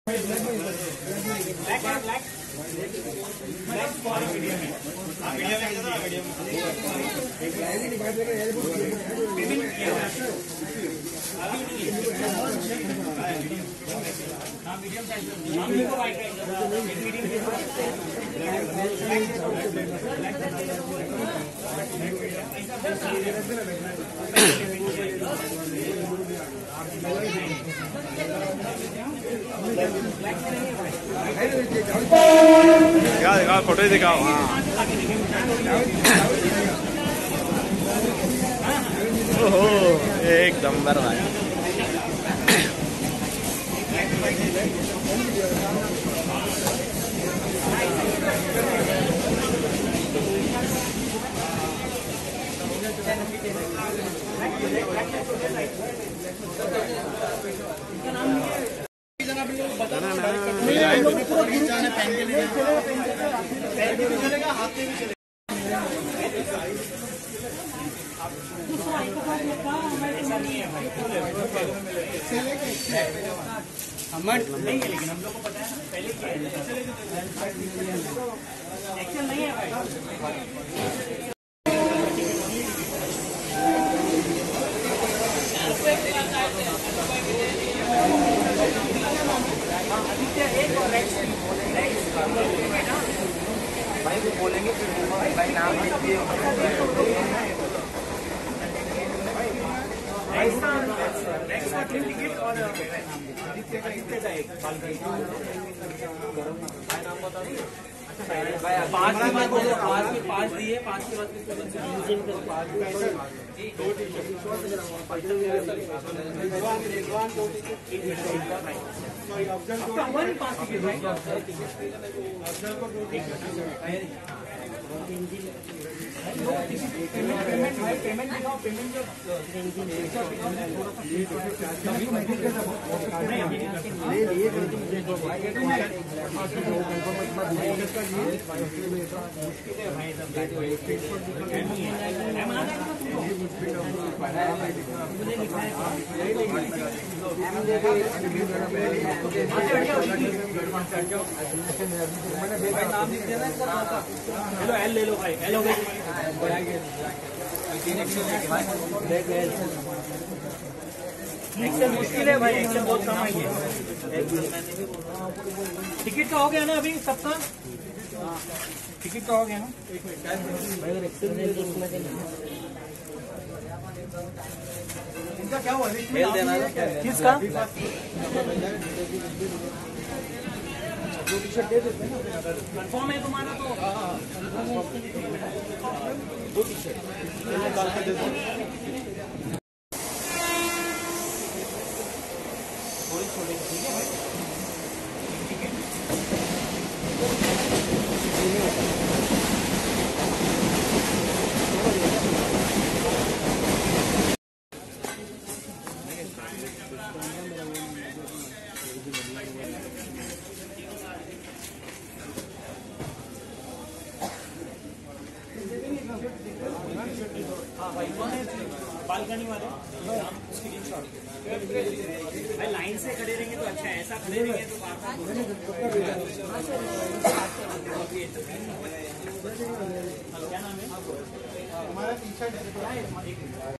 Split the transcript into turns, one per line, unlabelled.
दिखाओ फोटो ही दिखाओ। हाँ ओहो एक नंबर भाई।
नहीं है लेकिन हम लोग को पता है ना पहले क्या है एक्शन नहीं है भाई। भाई वो बोलेंगे फिर भाई नाम लिख दिए नेक्स्ट का टिकट और आदित्य का एक नाम बता दो। पाँच के बाद बोलो, पाँच दिए, पाँच के बाद पेमेंट दिखाओ, पेमेंट हेलो एल ले लो भाई, एल हो गई। एक्सेल मुश्किल है भाई, एक्सेल बहुत कम आई है। टिकट का हो गया ना अभी सबका? टिकट का हो गया ना? इनका क्या हुआ? किसका? दो टी-शर्ट दे देते हैं ना, कंफर्म है तुम्हारा तो। दो टी-शर्ट निकाल के दे दो। थोड़ी छोड़ी ठीक है भाई। हाँ भाई बालकनी वाले स्क्रीनशॉट भाई लाइन से खड़े रहेंगे तो अच्छा है, ऐसा खड़े रहेंगे तो क्या नाम है हमारा टी-शर्ट है।